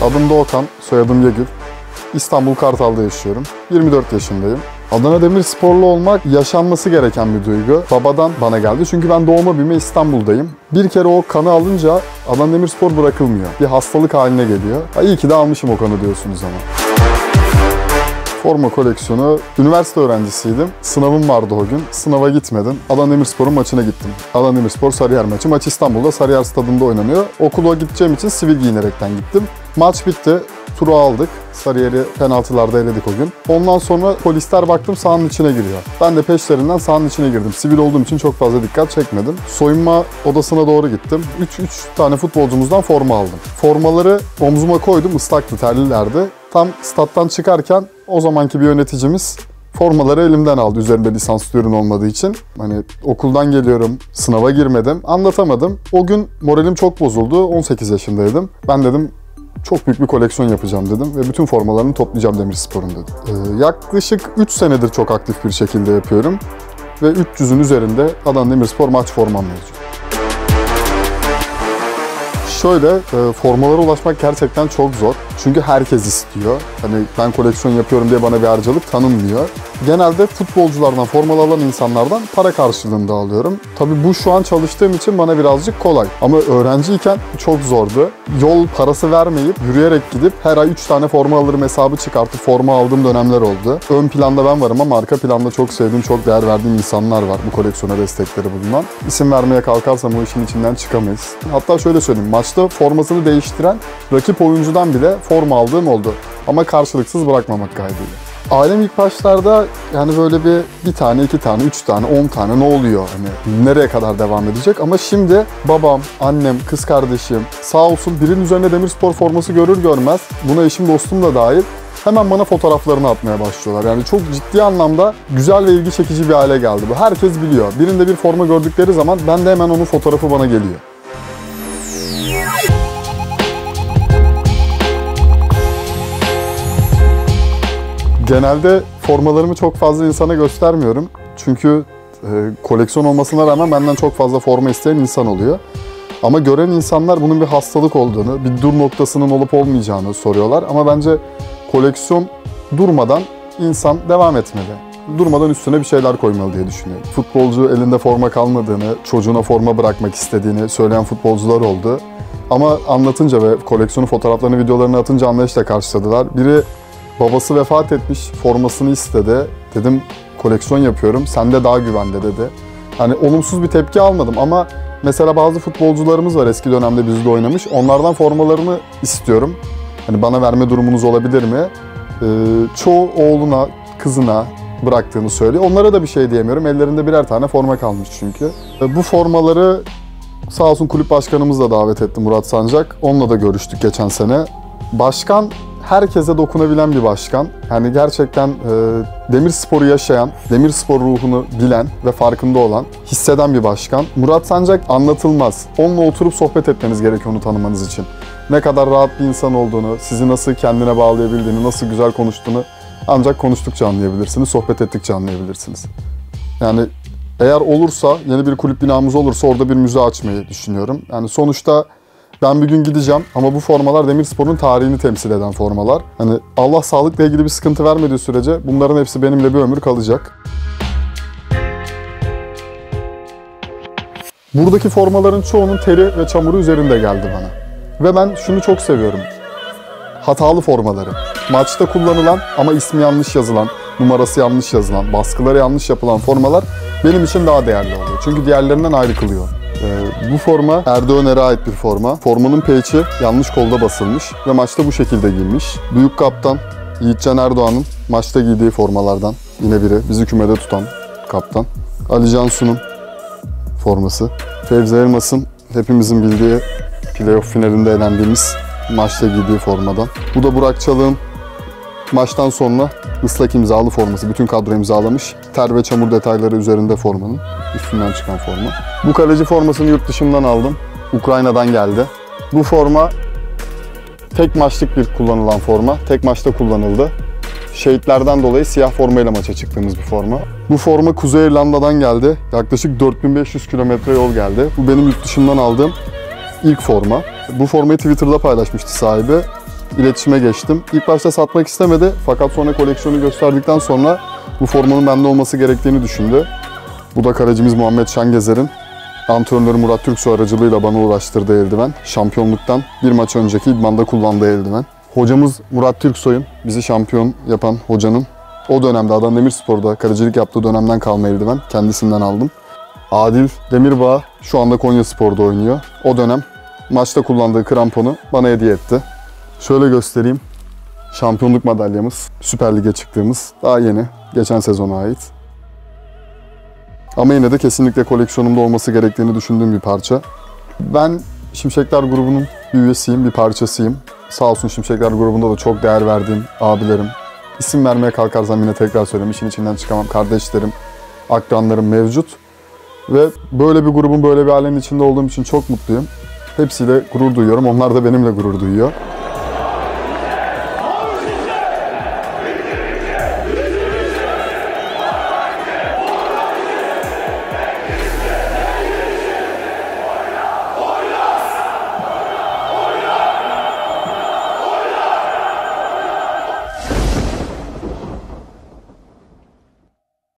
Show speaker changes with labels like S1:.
S1: Adım Doğukan, soyadım Yegül. İstanbul Kartal'da yaşıyorum. 24 yaşındayım. Adana Demirsporlu olmak yaşanması gereken bir duygu. Babadan bana geldi çünkü ben doğma büyüme İstanbul'dayım. Bir kere o kanı alınca Adana Demirspor bırakılmıyor. Bir hastalık haline geliyor. İyi ki de almışım o kanı diyorsunuz ama. Forma koleksiyonu, üniversite öğrencisiydim. Sınavım vardı o gün. Sınava gitmedim. Adana Demirspor'un maçına gittim. Adana Demirspor Sarıyer maçı. Maç İstanbul'da Sarıyer Stadı'nda oynanıyor. Okula gideceğim için sivil giyinerekten gittim. Maç bitti. Turu aldık. Sarıyer'i penaltılarda eledik o gün. Ondan sonra polisler baktım sahanın içine giriyor. Ben de peşlerinden sahanın içine girdim. Sivil olduğum için çok fazla dikkat çekmedim. Soyunma odasına doğru gittim. 3 tane futbolcumuzdan forma aldım. Formaları omzuma koydum. Islaktı, terlilerdi. Tam stat'tan çıkarken o zamanki bir yöneticimiz formaları elimden aldı üzerinde lisanslı ürün olmadığı için. Hani okuldan geliyorum, sınava girmedim, anlatamadım. O gün moralim çok bozuldu. 18 yaşındaydım. Ben dedim çok büyük bir koleksiyon yapacağım dedim ve bütün formalarını toplayacağım Demirspor'un dedim. Yaklaşık 3 senedir çok aktif bir şekilde yapıyorum ve 300'ün üzerinde Adana Demirspor maç formam mevcut. Şöyle, formalara ulaşmak gerçekten çok zor. Çünkü herkes istiyor. Hani ben koleksiyon yapıyorum diye bana bir harcalık tanınmıyor. Genelde futbolculardan, formalı alan insanlardan para karşılığında alıyorum. Tabii bu şu an çalıştığım için bana birazcık kolay. Ama öğrenciyken çok zordu. Yol parası vermeyip yürüyerek gidip her ay 3 tane forma alırım hesabı çıkartıp forma aldığım dönemler oldu. Ön planda ben varım ama arka planda çok sevdiğim, çok değer verdiğim insanlar var bu koleksiyona destekleri bulunan. İsim vermeye kalkarsam o işin içinden çıkamayız. Hatta şöyle söyleyeyim, maçta formasını değiştiren rakip oyuncudan bile forma aldığım oldu. Ama karşılıksız bırakmamak kaydıyla. Ailem ilk başlarda yani böyle bir tane, 2 tane, 3 tane, 10 tane ne oluyor? Hani nereye kadar devam edecek? Ama şimdi babam, annem, kız kardeşim sağ olsun birinin üzerine Demirspor forması görür görmez, buna eşim dostum da dahil, hemen bana fotoğraflarını atmaya başlıyorlar. Yani çok ciddi anlamda güzel ve ilgi çekici bir hale geldi bu. Herkes biliyor. Birinde bir forma gördükleri zaman ben de hemen onun fotoğrafı bana geliyor. Genelde formalarımı çok fazla insana göstermiyorum. Çünkü koleksiyon olmasına rağmen benden çok fazla forma isteyen insan oluyor. Ama gören insanlar bunun bir hastalık olduğunu, bir dur noktasının olup olmayacağını soruyorlar. Ama bence koleksiyon durmadan insan devam etmeli. Durmadan üstüne bir şeyler koymalı diye düşünüyorum. Futbolcu elinde forma kalmadığını, çocuğuna forma bırakmak istediğini söyleyen futbolcular oldu. Ama anlatınca ve koleksiyonu fotoğraflarını, videolarını atınca anlayışla karşıladılar. Biri babası vefat etmiş, formasını istedi. Dedim koleksiyon yapıyorum, sende daha güvende dedi. Hani olumsuz bir tepki almadım ama mesela bazı futbolcularımız var eski dönemde bizde oynamış. Onlardan formalarını istiyorum. Hani bana verme durumunuz olabilir mi? Çoğu oğluna, kızına bıraktığını söylüyor. Onlara da bir şey diyemiyorum. Ellerinde birer tane forma kalmış çünkü. Bu formaları sağ olsun kulüp başkanımız da davet etti, Murat Sancak. Onunla da görüştük geçen sene. Başkan herkese dokunabilen bir başkan. Yani gerçekten Demirspor'u yaşayan, Demirspor ruhunu bilen ve farkında olan, hisseden bir başkan. Murat Sancak anlatılmaz. Onunla oturup sohbet etmeniz gerekiyor onu tanımanız için. Ne kadar rahat bir insan olduğunu, sizi nasıl kendine bağlayabildiğini, nasıl güzel konuştuğunu ancak konuştukça anlayabilirsiniz, sohbet ettikçe anlayabilirsiniz. Yani eğer olursa, yeni bir kulüp binamız olursa orada bir müze açmayı düşünüyorum. Yani sonuçta ben bir gün gideceğim ama bu formalar Demirspor'un tarihini temsil eden formalar. Hani Allah sağlıkla ilgili bir sıkıntı vermediği sürece bunların hepsi benimle bir ömür kalacak. Buradaki formaların çoğunun teri ve çamuru üzerinde geldi bana. Ve ben şunu çok seviyorum. Hatalı formaları. Maçta kullanılan ama ismi yanlış yazılan, numarası yanlış yazılan, baskıları yanlış yapılan formalar benim için daha değerli oluyor. Çünkü diğerlerinden ayrı kılıyor. Bu forma Erdo Öner'e ait bir forma. Formanın peçi yanlış kolda basılmış ve maçta bu şekilde giymiş. Büyük kaptan Yiğitcan Erdoğan'ın maçta giydiği formalardan yine biri. Bizi kümede tutan kaptan. Ali Cansu'nun forması. Fevzi Elmas'ın hepimizin bildiği playoff finalinde elendiğimiz maçta giydiği formadan. Bu da Burak Çalık'ın maçtan sonra ıslak imzalı forması. Bütün kadro imzalamış. Ter ve çamur detayları üzerinde formanın. Üstünden çıkan forma. Bu kaleci formasını yurt dışından aldım. Ukrayna'dan geldi. Bu forma tek maçlık bir kullanılan forma. Tek maçta kullanıldı. Şehitlerden dolayı siyah formayla maça çıktığımız bir forma. Bu forma Kuzey İrlanda'dan geldi. Yaklaşık 4500 kilometre yol geldi. Bu benim yurt dışından aldığım ilk forma. Bu formayı Twitter'da paylaşmıştı sahibi. iletişime geçtim. İlk başta satmak istemedi fakat sonra koleksiyonu gösterdikten sonra bu formanın bende olması gerektiğini düşündü. Bu da kalecimiz Muhammed Şengezer'in antrenörü Murat Türksu aracılığıyla bana ulaştırdığı eldiven. Şampiyonluktan bir maç önceki idmanda kullandığı eldiven. Hocamız Murat Türksoy'un, bizi şampiyon yapan hocanın o dönemde Adana Demirspor'da kalecilik yaptığı dönemden kalma eldiven. Kendisinden aldım. Adil Demirbağ şu anda Konyaspor'da oynuyor. O dönem maçta kullandığı kramponu bana hediye etti. Şöyle göstereyim. Şampiyonluk madalyamız. Süper Lig'e çıktığımız. Daha yeni. Geçen sezona ait. Ama yine de kesinlikle koleksiyonumda olması gerektiğini düşündüğüm bir parça. Ben Şimşekler grubunun bir üyesiyim, bir parçasıyım. Sağ olsun Şimşekler grubunda da çok değer verdiğim abilerim. İsim vermeye kalkarsam yine tekrar söyleyeyim. İşin içinden çıkamam. Kardeşlerim, akranlarım mevcut. Ve böyle bir grubun, böyle bir alemin içinde olduğum için çok mutluyum. Hepsiyle gurur duyuyorum. Onlar da benimle gurur duyuyor.